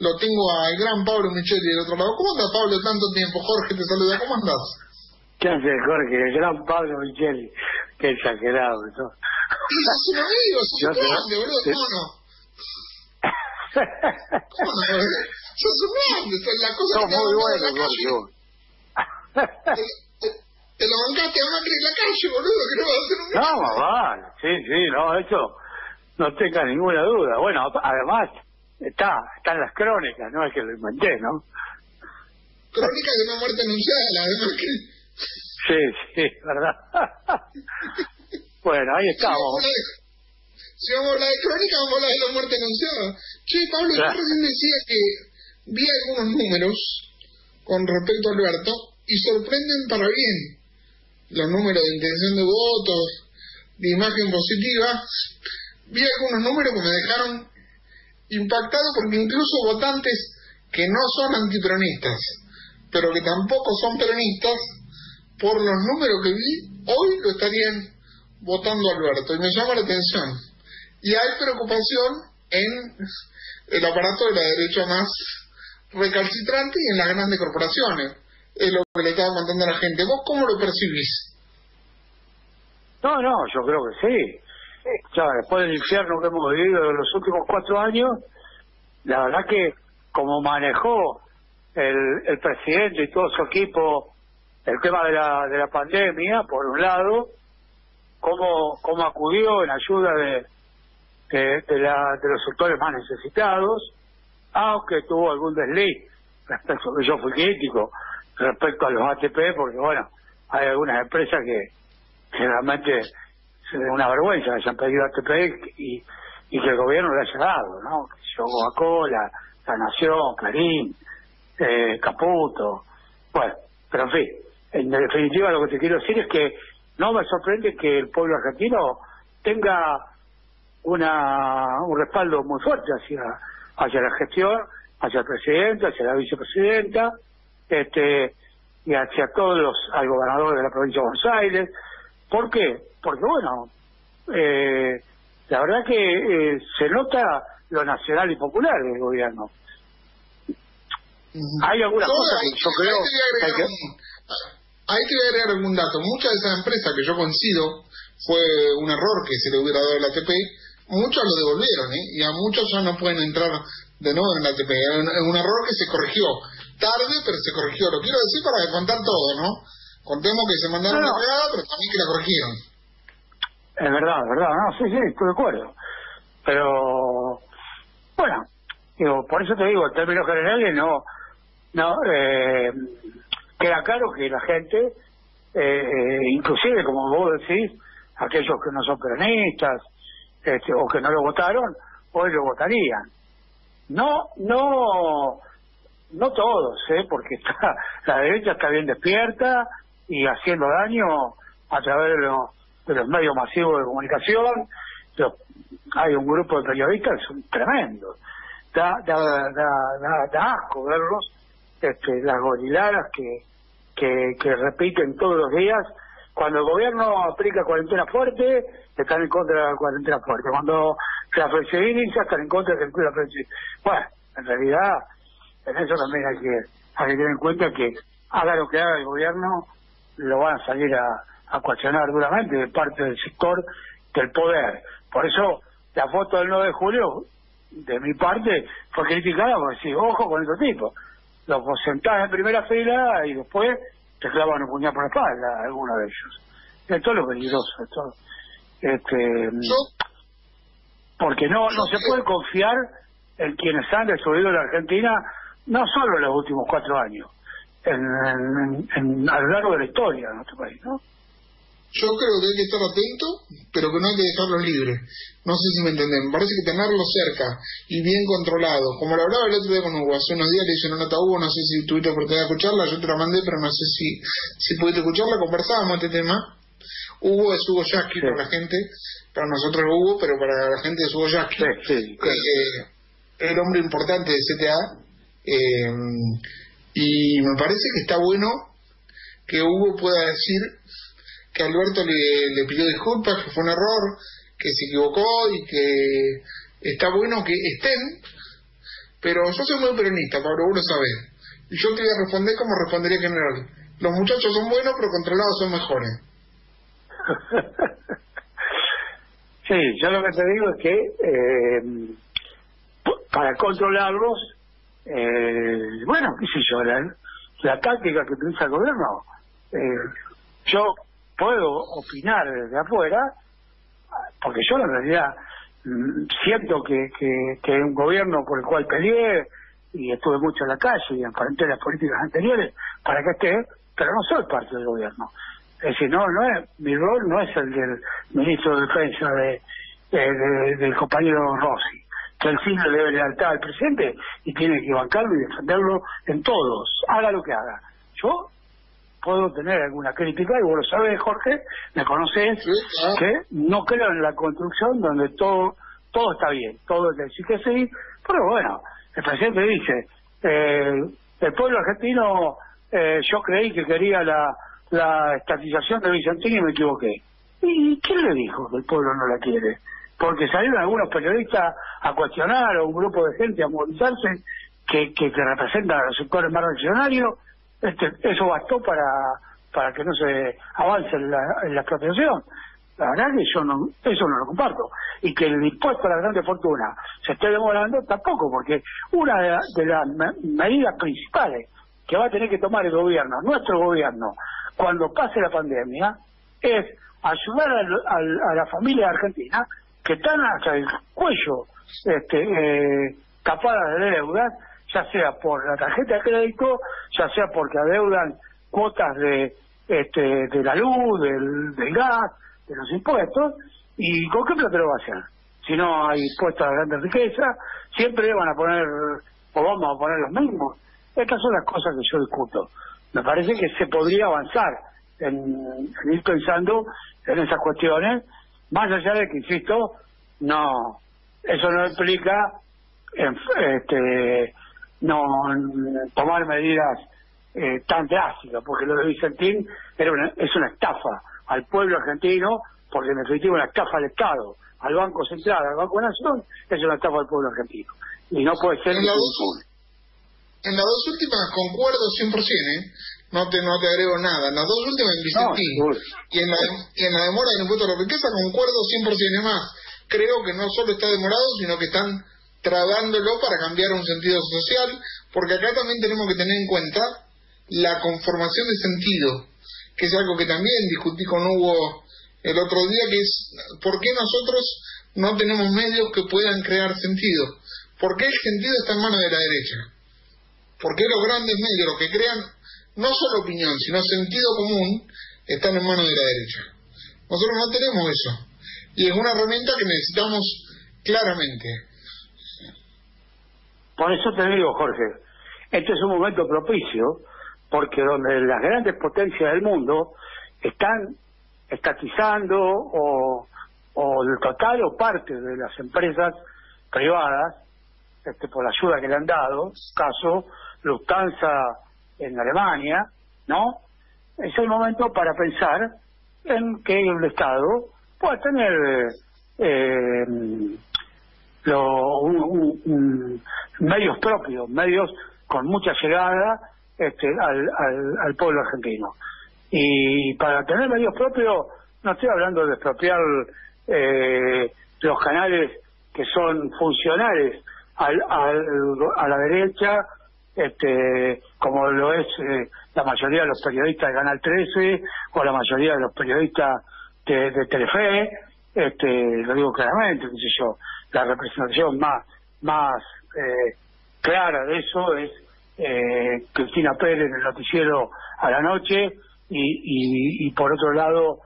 lo tengo al gran Pablo Micheli del otro lado. ¿Cómo andas, Pablo? Tanto tiempo. Jorge te saluda. ¿Cómo andás? ¿Qué hace, Jorge? El gran Pablo Micheli. Qué exagerado, ¿no? Y sos un amigo, sos un grande, boludo. ¿Cómo no? ¿Cómo no, boludo? Sos un grande. La cosa sos que te muy bueno, en la calle. Te lo bancaste a Macri en la calle, boludo, que no vas a hacer un grande. No, vale. Sí, no, eso no tenga ninguna duda. Bueno, además, está en las crónicas, no es que lo inventé, ¿no? Crónica de una muerte anunciada, la de Macri. Sí, verdad. Bueno, ahí estamos. Si vamos a hablar de crónica, vamos a hablar de la muerte anunciada. Che, Pablo, yo recién decía que vi algunos números con respecto a Alberto y sorprenden para bien. Los números de intención de votos, de imagen positiva. Vi algunos números que me dejaron impactado porque incluso votantes que no son antiperonistas, pero que tampoco son peronistas, por los números que vi, hoy lo estarían votando a Alberto, y me llama la atención. Y hay preocupación en el aparato de la derecha más recalcitrante y en las grandes corporaciones. Es lo que le estaba contando a la gente. ¿Vos cómo lo percibís? No, yo creo que sí. Ya, después del infierno que hemos vivido en los últimos 4 años, la verdad que como manejó el presidente y todo su equipo el tema de la pandemia, por un lado, cómo acudió en ayuda de los sectores más necesitados, aunque tuvo algún desliz respecto, que yo fui crítico respecto a los ATP, porque bueno, hay algunas empresas que realmente es una vergüenza que hayan pedido ATP y que el gobierno le haya dado, ¿no? Coca-Cola, La Nación, Clarín, Caputo, bueno, pero en fin, en definitiva lo que te quiero decir es que no me sorprende que el pueblo argentino tenga un respaldo muy fuerte hacia la gestión, hacia el presidente, hacia la vicepresidenta, y hacia al gobernador de la provincia de Buenos Aires. ¿Por qué? Porque bueno, la verdad que se nota lo nacional y popular del gobierno. Hay algunas cosas que yo creo que ahí te voy a agregar algún dato. Muchas de esas empresas que yo coincido fue un error que se le hubiera dado el ATP, muchos lo devolvieron, y a muchos ya no pueden entrar de nuevo en el ATP. Es un error que se corrigió tarde, pero se corrigió. Lo quiero decir para contar todo, ¿no? Contemos que se mandaron una cagada, pero también que la corrigieron. Es verdad, no, sí, estoy de acuerdo. Pero bueno, por eso te digo, en términos generales queda claro que la gente, inclusive como vos decís, aquellos que no son peronistas o que no lo votaron, hoy lo votarían. No todos, porque la derecha está bien despierta y haciendo daño a través de los medios masivos de comunicación. Hay un grupo de periodistas que son tremendos. Da asco verlos, las goriladas que repiten todos los días. Cuando el gobierno aplica cuarentena fuerte, están en contra de la cuarentena fuerte. Cuando la flexibiliza, están en contra de la flexibiliza. Bueno, en realidad, en eso también hay que tener en cuenta que haga lo que haga el gobierno, lo van a salir a cuestionar duramente de parte del sector del poder. Por eso, la foto del 9 de julio, de mi parte, fue criticada porque sí, ojo con este tipo. Los sentás en primera fila y después te clavan un puñal por la espalda, alguno de ellos. Esto es lo peligroso. Porque no se puede confiar en quienes han destruido la Argentina, no solo en los últimos 4 años, a lo largo de la historia de nuestro país, ¿no? Yo creo que hay que estar atento, pero que no hay que dejarlos libres. No sé si me entendés. Me parece que tenerlos cerca y bien controlados. Como lo hablaba el otro día con Hugo, hace unos días le hice una nota a Hugo, no sé si tuviste oportunidad de escucharla, yo te la mandé, pero no sé si pudiste escucharla. Conversábamos este tema. Hugo es Hugo Yasky, para la gente, para nosotros es Hugo, pero para la gente es Hugo Yasky. El hombre importante de CTA. Y me parece que está bueno que Hugo pueda decir que Alberto le pidió disculpas, que fue un error, que se equivocó y que está bueno que estén Pero yo soy muy peronista, Pablo, vos lo sabés. Y yo te voy a responder como respondería general. Los muchachos son buenos, pero controlados son mejores. Sí, yo lo que te digo es que para controlarlos, bueno, qué sé yo, la táctica que utiliza el gobierno, yo puedo opinar desde afuera, porque yo en realidad siento que un gobierno por el cual peleé y estuve mucho en la calle y enfrenté las políticas anteriores para que esté, pero no soy parte del gobierno. Es decir, no es, mi rol no es el del ministro de Defensa del compañero Rossi, que él sí le debe lealtad al presidente y tiene que bancarlo y defenderlo en todos, haga lo que haga. Yo puedo tener alguna crítica, y vos lo sabés, Jorge, me conocés, sí, claro, que no creo en la construcción donde todo está bien, todo es decir que sí, pero bueno, el presidente dice, el pueblo argentino, yo creí que quería la estatización de Vicentín y me equivoqué. ¿Y quién le dijo que el pueblo no la quiere? Porque salieron algunos periodistas a cuestionar, o un grupo de gente a movilizarse que representan a los sectores más reaccionarios. Eso bastó para que no se avance en la expropiación. La verdad que eso no lo comparto. Y que el impuesto a la grande fortuna se esté demorando tampoco, porque una de las medidas principales que va a tener que tomar el gobierno, nuestro gobierno, cuando pase la pandemia, es ayudar a la familia argentina que están hasta el cuello tapadas de deudas, ya sea por la tarjeta de crédito, ya sea porque adeudan cuotas de la luz, del gas, de los impuestos. ¿Y con qué plata lo va a hacer? Si no hay impuestos a la grande riqueza, siempre van a poner, o vamos a poner los mismos. Estas son las cosas que yo discuto. Me parece que se podría avanzar en ir pensando en esas cuestiones, más allá de que, insisto, eso no implica no tomar medidas tan drásticas, porque lo de Vicentín es una estafa al pueblo argentino, porque en definitiva una estafa al Estado, al Banco Central, al Banco Nación, es una estafa al pueblo argentino. Y no puede ser en las dos últimas concuerdo 100%, no te agrego nada. En las dos últimas en Vicentín y en la demora del impuesto a la riqueza concuerdo 100%. Es más, creo que no solo está demorado, sino que están tradándolo para cambiar un sentido social, porque acá también tenemos que tener en cuenta la conformación de sentido, que es algo que también discutí con Hugo el otro día, que es ¿por qué nosotros no tenemos medios que puedan crear sentido? ¿Por qué el sentido está en manos de la derecha? ¿Por qué los grandes medios, los que crean no solo opinión, sino sentido común, están en manos de la derecha? Nosotros no tenemos eso, y es una herramienta que necesitamos claramente. Por eso te digo, Jorge, este es un momento propicio, porque donde las grandes potencias del mundo están estatizando o el total o parte de las empresas privadas, por la ayuda que le han dado, caso Lufthansa en Alemania, ¿no? Es el momento para pensar en que el Estado pueda tener medios propios, medios con mucha llegada al pueblo argentino. Y para tener medios propios, no estoy hablando de expropiar los canales que son funcionales a la derecha, como lo es la mayoría de los periodistas de Canal 13 o la mayoría de los periodistas de Telefe. Lo digo claramente, qué sé yo, la representación más clara de eso es Cristina Pérez en el noticiero a la noche y por otro lado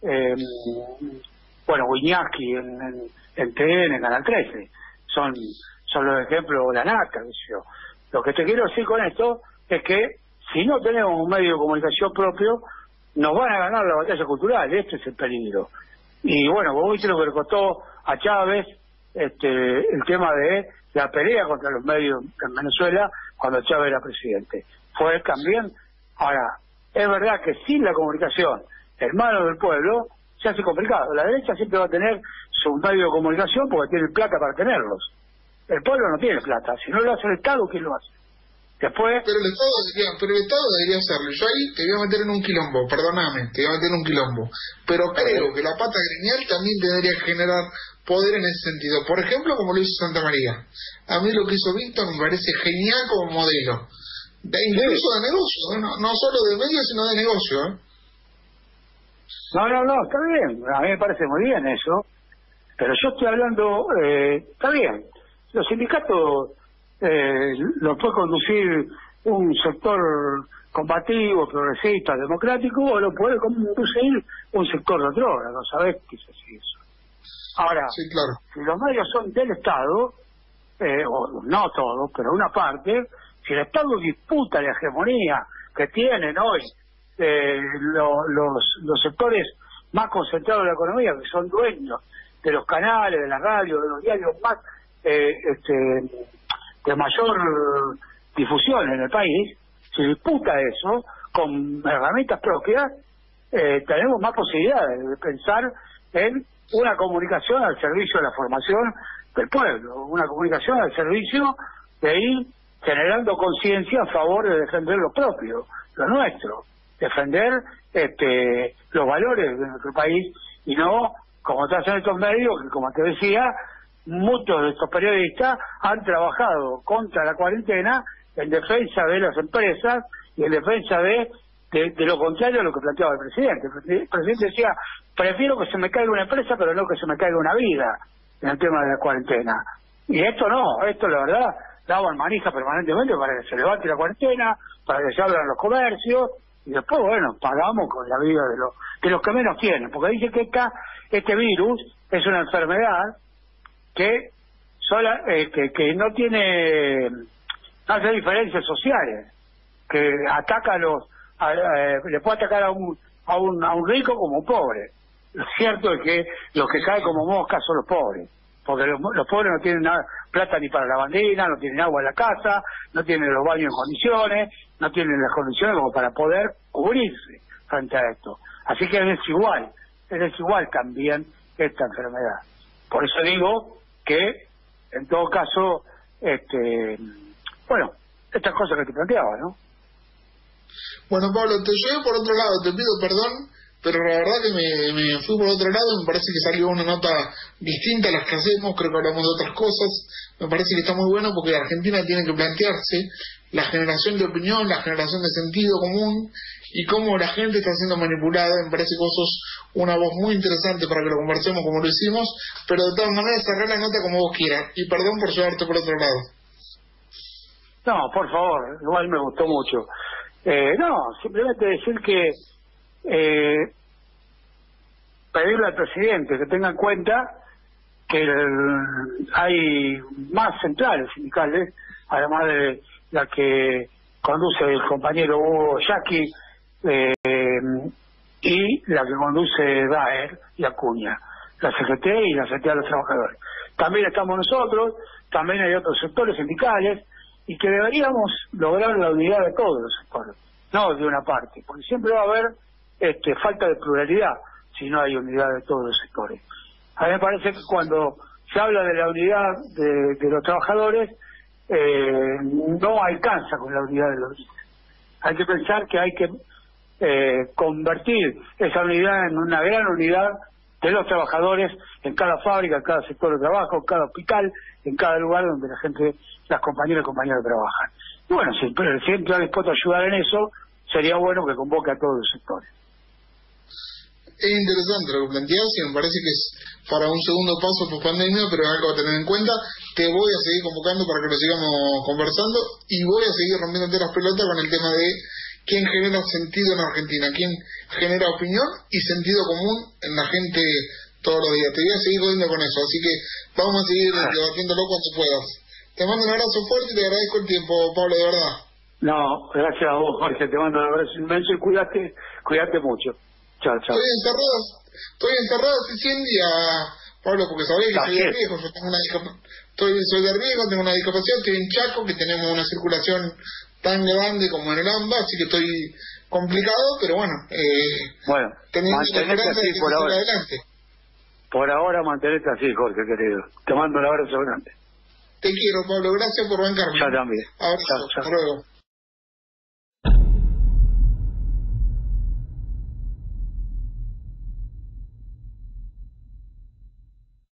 Wiñaski en TN, en Canal 13. Son los ejemplos, la NACA, qué sé yo. Lo que te quiero decir con esto es que si no tenemos un medio de comunicación propio, nos van a ganar la batalla cultural. Este es el peligro. Y bueno, vos viste lo que le costó a Chávez el tema de la pelea contra los medios en Venezuela cuando Chávez era presidente. Fue también. Ahora, es verdad que sin la comunicación en manos del pueblo se hace complicado. La derecha siempre va a tener su medio de comunicación porque tiene plata para tenerlos. El pueblo no tiene plata. Si no lo hace el Estado, ¿quién lo hace? Después... Pero el Estado debería hacerlo. Yo ahí te voy a meter en un quilombo, perdóname, te voy a meter en un quilombo. Pero creo que la pata gremial también tendría que generar poder en ese sentido. Por ejemplo, como lo hizo Santa María. A mí lo que hizo Víctor me parece genial como modelo. Incluso de negocio, no solo de medio, sino de negocio. No, está bien. A mí me parece muy bien eso. Pero yo estoy hablando... está bien. Los sindicatos... lo puede conducir un sector combativo, progresista, democrático, o lo puede conducir un sector retrógrado, ¿sabés qué es eso? Ahora, sí, claro. Si los medios son del Estado, o no todos, pero una parte, si el Estado disputa la hegemonía que tienen hoy los sectores más concentrados de la economía, que son dueños de los canales, de la radio, de los diarios más de mayor difusión en el país, si disputa eso con herramientas propias, tenemos más posibilidades de pensar en una comunicación al servicio de la formación del pueblo, una comunicación al servicio de ir generando conciencia a favor de defender lo propio, lo nuestro, defender los valores de nuestro país, y no como te hacen estos medios que, como te decía, muchos de estos periodistas han trabajado contra la cuarentena en defensa de las empresas y en defensa de lo contrario a lo que planteaba el presidente. El presidente decía, prefiero que se me caiga una empresa, pero no que se me caiga una vida en el tema de la cuarentena. Y esto no, esto la verdad daban manija permanentemente para que se levante la cuarentena, para que se abran los comercios, y después, bueno, pagamos con la vida de los que menos tienen, porque dice que este virus es una enfermedad que no tiene, no hace diferencias sociales, que ataca le puede atacar a un rico como a un pobre. Lo cierto es que los que caen como moscas son los pobres, porque los pobres no tienen plata ni para la bandina, no tienen agua en la casa, no tienen los baños en condiciones, no tienen las condiciones como para poder cubrirse frente a esto. Así que es desigual también esta enfermedad. Por eso digo que, en todo caso, bueno, estas cosas que te planteaba, ¿no? Bueno, Pablo, te llevo por otro lado, te pido perdón, pero la verdad que me fui por otro lado. Me parece que salió una nota distinta a las que hacemos, creo que hablamos de otras cosas. Me parece que está muy bueno porque la Argentina tiene que plantearse la generación de opinión, la generación de sentido común y cómo la gente está siendo manipulada. Me parece que vos sos una voz muy interesante para que lo conversemos como lo hicimos, pero de todas maneras cerré la nota como vos quieras, y perdón por llevarte por otro lado. No, por favor, igual me gustó mucho. No, simplemente decir que pedirle al presidente que tenga en cuenta que hay más centrales sindicales, además de la que conduce el compañero Hugo Yaqui, y la que conduce Daer y Acuña, la CGT y la CGT de los trabajadores. También estamos nosotros, también hay otros sectores sindicales, y que deberíamos lograr la unidad de todos los sectores, no de una parte, porque siempre va a haber falta de pluralidad si no hay unidad de todos los sectores. A mí me parece que cuando se habla de la unidad de los trabajadores, no alcanza con la unidad de los líderes. Hay que pensar que hay que convertir esa unidad en una gran unidad de los trabajadores en cada fábrica, en cada sector de trabajo, en cada hospital, en cada lugar donde la gente, las compañeras y compañeros trabajan. Y bueno, si el presidente está dispuesto a ayudar en eso, sería bueno que convoque a todos los sectores. Es interesante lo que planteas y me parece que es para un segundo paso post pandemia, pero es algo a tener en cuenta. Te voy a seguir convocando para que lo sigamos conversando y voy a seguir rompiéndote las pelotas con el tema de quién genera sentido en Argentina, quién genera opinión y sentido común en la gente todos los días. Te voy a seguir jodiendo con eso, así que vamos a seguir debatiéndolo cuando puedas. Te mando un abrazo fuerte y te agradezco el tiempo, Pablo, de verdad. No, gracias a vos, Jorge, te mando un abrazo inmenso y cuídate mucho. Chao. Estoy encerrado hace 100 días, Pablo, porque sabés que soy de riesgo, yo tengo soy de riesgo, tengo una discapacidad, estoy en Chaco, que tenemos una circulación tan grande como en el AMBA, así que estoy complicado, pero bueno, teniendo la esperanza de que se siga adelante. Por ahora mantenete así, Jorge, querido. Te mando un abrazo grande. Te quiero, Pablo. Gracias por bancarme. Yo también. Abrazo. Chao, chao. Hasta luego.